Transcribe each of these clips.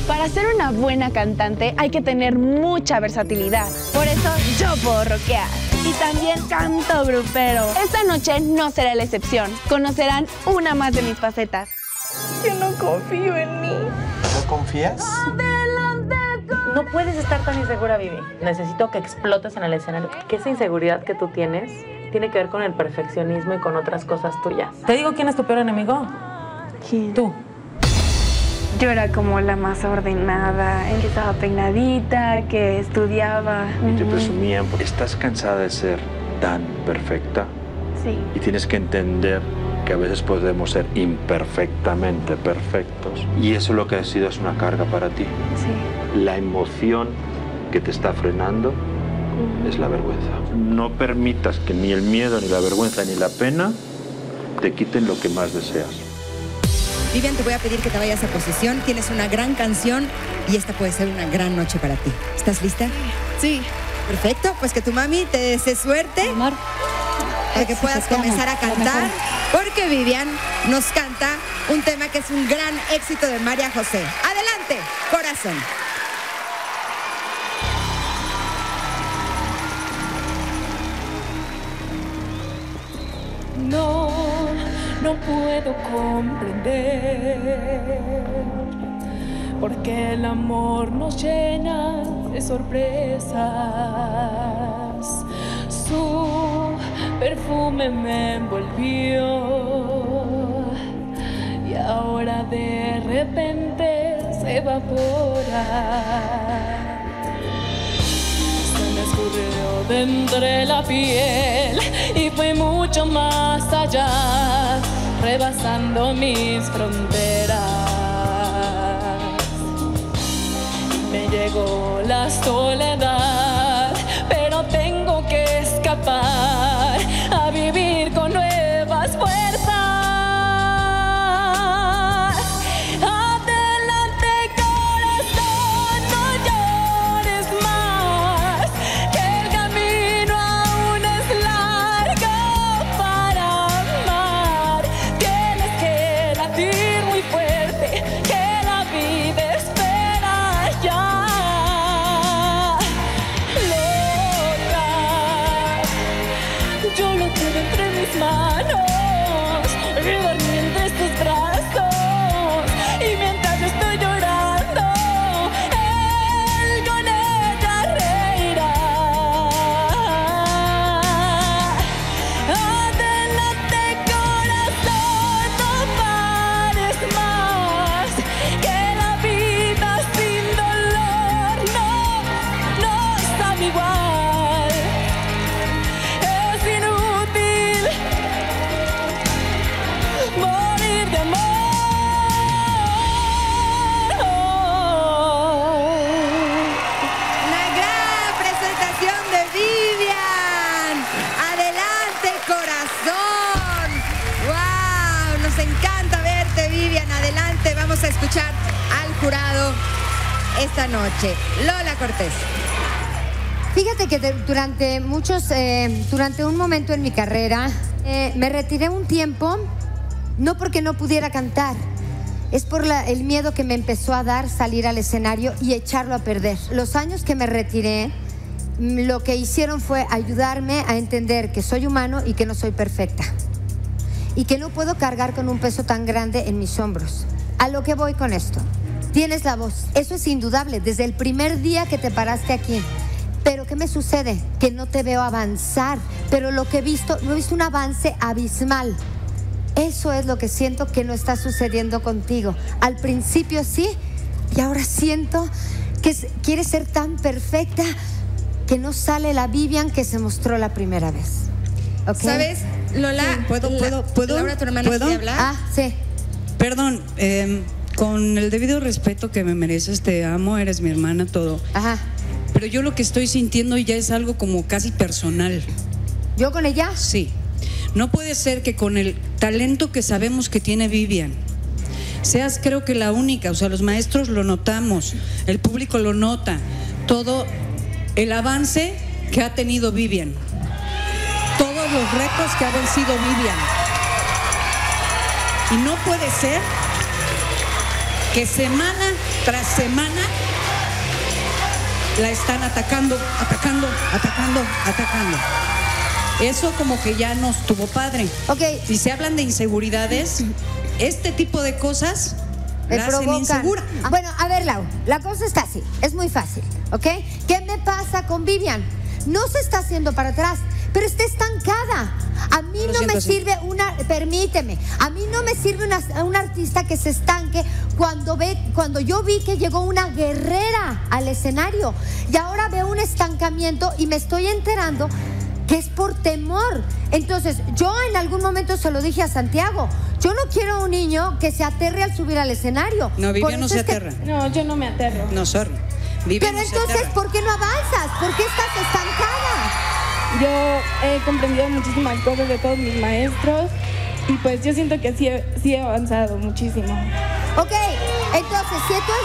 Para ser una buena cantante hay que tener mucha versatilidad. Por eso yo puedo rockear. Y también canto grupero. Esta noche no será la excepción. Conocerán una más de mis facetas. Yo no confío en mí. ¿No confías? No puedes estar tan insegura, Vivi. Necesito que explotes en el escenario. Que esa inseguridad que tú tienes tiene que ver con el perfeccionismo y con otras cosas tuyas. ¿Te digo quién es tu peor enemigo? ¿Quién? Tú. Yo era como la más ordenada, que estaba peinadita, que estudiaba. Y te presumían porque estás cansada de ser tan perfecta. Sí. Y tienes que entender que a veces podemos ser imperfectamente perfectos. Y eso lo que ha sido es una carga para ti. Sí. La emoción que te está frenando es la vergüenza. No permitas que ni el miedo, ni la vergüenza, ni la pena te quiten lo que más deseas. Vivian, te voy a pedir que te vayas a posición. Tienes una gran canción y esta puede ser una gran noche para ti. ¿Estás lista? Sí. Perfecto, pues que tu mami te desee suerte. Amor. Para que puedas comenzar a cantar. Porque Vivian nos canta un tema que es un gran éxito de María José. Adelante, corazón. No puedo comprender porque el amor nos llena de sorpresas. Su perfume me envolvió y ahora de repente se evapora. Se me escurrió de entre la piel y fue mucho más allá, rebasando mis fronteras. Y me llegó la soledad, pero tengo que escapar a vivir con nuevas fuerzas. Adelante, corazón, no llores más, que el camino aún es largo para amar. Tienes que latir muy fuerte, que la vida espera ya. Loca, yo lo tuve entre mis manos, y dormí entre tus brazos, y mientras yo estoy llorando, él con ella reirá. Adelante, corazón, no pares más, que la vida sin dolor no sabe igual. Es inútil morir de amor. Una gran presentación de Vivian. Adelante, corazón. ¡Wow! Nos encanta verte, Vivian. Adelante, vamos a escuchar al jurado esta noche. Lola Cortés. Fíjate que durante un momento en mi carrera, me retiré un tiempo, no porque no pudiera cantar, es por el miedo que me empezó a dar salir al escenario y echarlo a perder. Los años que me retiré, lo que hicieron fue ayudarme a entender que soy humano y que no soy perfecta. Y que no puedo cargar con un peso tan grande en mis hombros. A lo que voy con esto. Tienes la voz, eso es indudable, desde el primer día que te paraste aquí. Pero ¿qué me sucede? Que no te veo avanzar, pero lo que he visto, no he visto un avance abismal. Eso es lo que siento que no está sucediendo contigo. Al principio sí, y ahora siento que quieres ser tan perfecta que no sale la Vivian que se mostró la primera vez. ¿Okay? ¿Sabes, Lola? Sí. ¿Puedo? Laura, tu hermana, ¿puedo? ¿quiere hablar? Ah, sí. Perdón, con el debido respeto que me mereces, te amo, eres mi hermana, todo. Ajá. Pero yo lo que estoy sintiendo ya es algo como casi personal. ¿Yo con ella? Sí. No puede ser que con el talento que sabemos que tiene Vivian, seas creo que la única, o sea, los maestros lo notamos, el público lo nota, todo el avance que ha tenido Vivian, todos los retos que ha vencido Vivian. Y no puede ser que semana tras semana la están atacando. Eso como que ya no estuvo padre. Ok. Si se hablan de inseguridades, este tipo de cosas la hacen insegura. Bueno, a ver, Lau, la cosa está así, es muy fácil, ¿ok? ¿Qué me pasa con Vivian? No se está haciendo para atrás, pero está estancada. A mí no me sirve permíteme, a mí no me sirve una artista que se estanque cuando yo vi que llegó una guerrera al escenario y ahora veo un estancamiento y me estoy enterando que es por temor. Entonces, yo en algún momento se lo dije a Santiago, yo no quiero un niño que se aterre al subir al escenario. No, Vivian no se aterra. No, yo no me aterro. No, sorry. Vivian pero no entonces, ¿por qué no avanzas? ¿Por qué estás estancada? Yo he comprendido muchísimas cosas de todos mis maestros y pues yo siento que sí he avanzado muchísimo. Ok, entonces,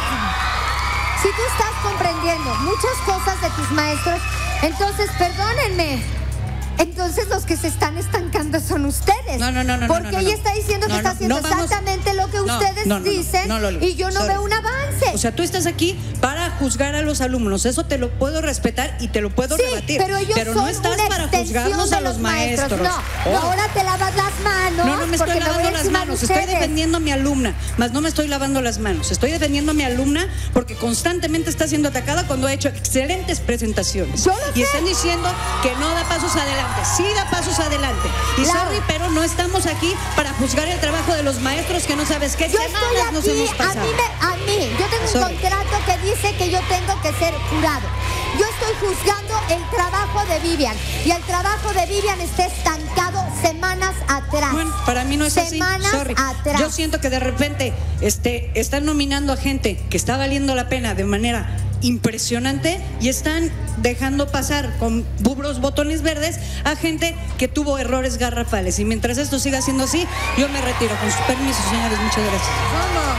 si tú estás comprendiendo muchas cosas de tus maestros, entonces, perdónenme, entonces los que se están estancando son ustedes. No. Porque ella está diciendo que está haciendo exactamente lo que ustedes dicen y yo no veo un avance. O sea, tú estás aquí para juzgar a los alumnos. Eso te lo puedo respetar y te lo puedo rebatir. Pero ellos son no estás una para extensión juzgarnos de a los maestros. No, ahora te lavas las manos. No me estoy lavando las manos. Estoy defendiendo a mi alumna, más no me estoy lavando las manos. Estoy defendiendo a mi alumna porque constantemente está siendo atacada cuando ha hecho excelentes presentaciones. Y están diciendo que no da pasos adelante. Sí da pasos adelante. Y sorry, pero no estamos aquí para juzgar el trabajo de los maestros que no sabes qué semanas nos hemos pasado. A mí, yo tengo un contrato que dice que yo tengo que ser jurado. Yo estoy juzgando el trabajo de Vivian y el trabajo de Vivian está estancado semanas atrás. Bueno, para mí no es así. Sorry. Atrás. Yo siento que de repente están nominando a gente que está valiendo la pena de manera impresionante y están dejando pasar con botones verdes a gente que tuvo errores garrafales. Y mientras esto siga siendo así, yo me retiro. Con su permiso, señores, muchas gracias. ¿Cómo?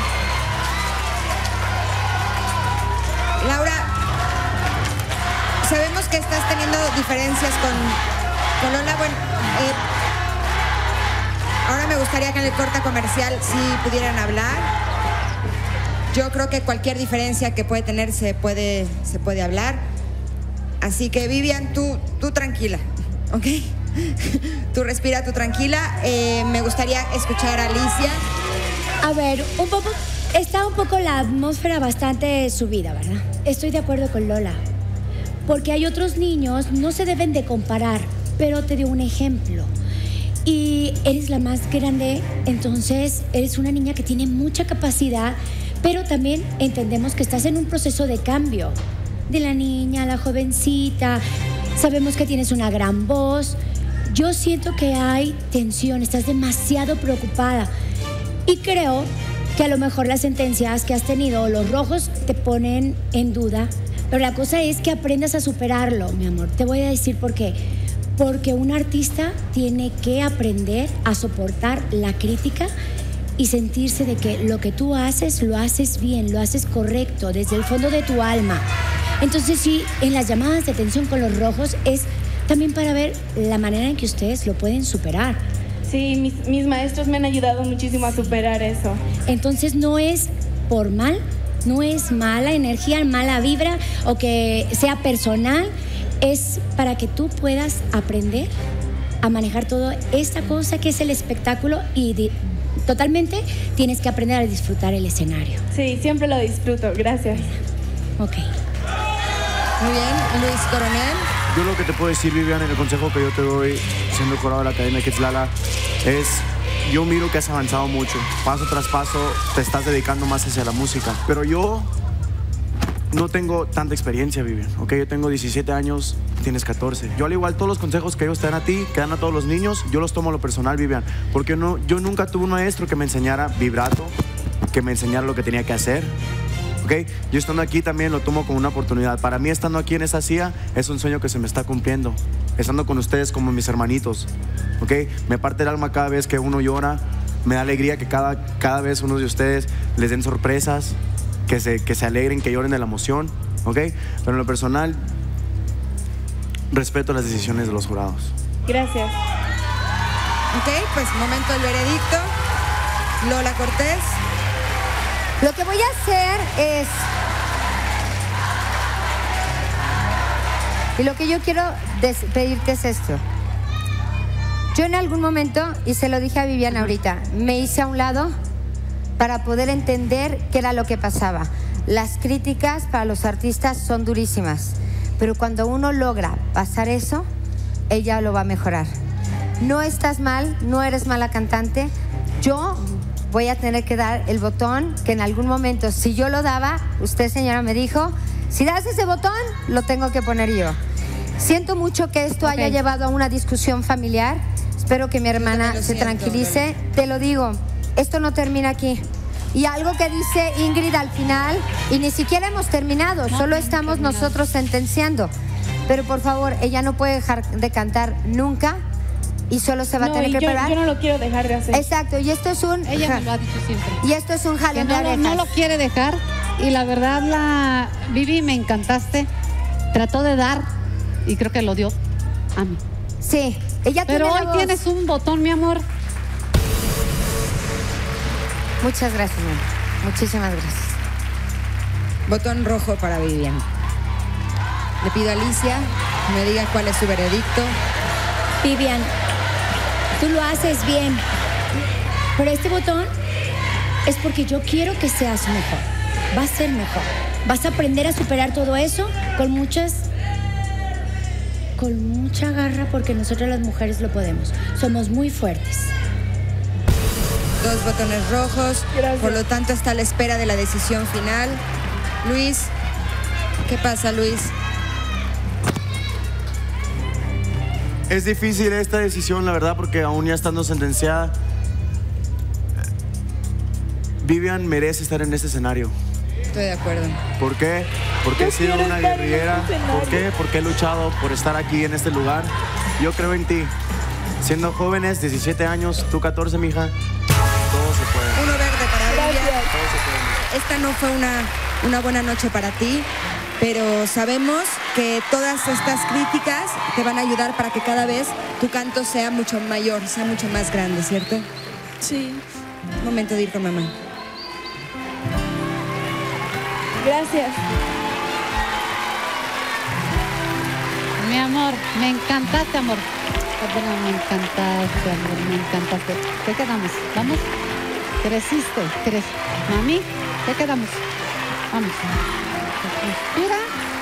Laura, sabemos que estás teniendo diferencias con Lola. Bueno, ahora me gustaría que en el corte comercial sí pudieran hablar. Yo creo que cualquier diferencia que puede tener se puede hablar. Así que, Vivian, tú tranquila, ¿ok? Tú respira, tú tranquila. Me gustaría escuchar a Alicia. A ver, está un poco la atmósfera bastante subida, ¿verdad? Estoy de acuerdo con Lola. Porque hay otros niños, no se deben de comparar, pero te doy un ejemplo. Y eres la más grande, entonces eres una niña que tiene mucha capacidad, pero también entendemos que estás en un proceso de cambio. De la niña a la jovencita, sabemos que tienes una gran voz. Yo siento que hay tensión, estás demasiado preocupada. Y creo que a lo mejor las sentencias que has tenido, los rojos, te ponen en duda. Pero la cosa es que aprendas a superarlo, mi amor. Te voy a decir por qué. Porque un artista tiene que aprender a soportar la crítica y sentirse de que lo que tú haces, lo haces bien, lo haces correcto, desde el fondo de tu alma. Entonces sí, en las llamadas de atención con los rojos es también para ver la manera en que ustedes lo pueden superar. Sí, mis maestros me han ayudado muchísimo a superar eso. Entonces no es por mal, no es mala energía, mala vibra o que sea personal, es para que tú puedas aprender a manejar toda esta cosa que es el espectáculo y totalmente tienes que aprender a disfrutar el escenario. Sí, siempre lo disfruto, gracias. Ok. Muy bien, Luis Coronel. Yo lo que te puedo decir, Vivian, en el consejo que yo te doy siendo jurado de la Academia Kids Lala es, yo miro que has avanzado mucho, paso tras paso te estás dedicando más hacia la música, pero yo no tengo tanta experiencia, Vivian, ¿ok? Yo tengo 17 años, tienes 14. Yo al igual todos los consejos que ellos te dan a ti, que dan a todos los niños, yo los tomo a lo personal, Vivian, porque yo nunca tuve un maestro que me enseñara vibrato, que me enseñara lo que tenía que hacer. ¿Okay? Yo estando aquí también lo tomo como una oportunidad. Para mí, estando aquí en esa silla es un sueño que se me está cumpliendo. Estando con ustedes como mis hermanitos. ¿Okay? Me parte el alma cada vez que uno llora. Me da alegría que cada vez uno de ustedes les den sorpresas, que se alegren, que lloren de la emoción. ¿Okay? Pero en lo personal, respeto las decisiones de los jurados. Gracias. Ok, pues momento del veredicto. Lola Cortés. Lo que voy a hacer es... Y lo que yo quiero pedirte es esto. Yo en algún momento, y se lo dije a Vivian ahorita, me hice a un lado para poder entender qué era lo que pasaba. Las críticas para los artistas son durísimas, pero cuando uno logra pasar eso, ella lo va a mejorar. No estás mal, no eres mala cantante. Yo voy a tener que dar el botón que en algún momento, si yo lo daba, usted, señora, me dijo, si das ese botón, lo tengo que poner yo. Siento mucho que esto haya llevado a una discusión familiar. Espero que mi hermana se tranquilice. Te lo digo, esto no termina aquí. Y algo que dice Ingrid al final, y ni siquiera hemos terminado, solo estamos nosotros sentenciando. Pero por favor, ella no puede dejar de cantar nunca y solo se va a tener que preparar. Yo no lo quiero dejar de hacer. Exacto, y esto es un... Ella me lo ha dicho siempre. Y esto es un jalón de orejas. No lo quiere dejar y la verdad, Vivi, me encantaste. Trató de dar y creo que lo dio a mí. Sí, ella pero tiene hoy la voz. Tienes un botón, mi amor. Muchas gracias, mi amor. Muchísimas gracias. Botón rojo para Vivian. Le pido a Alicia que me diga cuál es su veredicto. Vivian, tú lo haces bien, pero este botón es porque yo quiero que seas mejor. Vas a ser mejor. Vas a aprender a superar todo eso con mucha garra, porque nosotras las mujeres lo podemos. Somos muy fuertes. 2 botones rojos. Gracias. Por lo tanto, está a la espera de la decisión final. Luis, ¿qué pasa, Luis? Es difícil esta decisión, la verdad, porque aún ya estando sentenciada, Vivian merece estar en este escenario. Estoy de acuerdo. ¿Por qué? Porque he sido una guerrillera. ¿Por qué? Porque he luchado por estar aquí en este lugar. Yo creo en ti. Siendo jóvenes, 17 años, tú 14, mija, todo se puede. Uno verde para Vivian. Todo se puede. Esta no fue una buena noche para ti, pero sabemos que todas estas críticas te van a ayudar para que cada vez tu canto sea mucho mayor, sea mucho más grande, ¿cierto? Sí. Momento de ir con mamá. Gracias. Mi amor, me encantaste, amor. Perdona, me encantaste, amor, me encantaste. ¿Qué quedamos? ¿Vamos? Creciste, Mami, ¿qué quedamos? Vamos. Respira.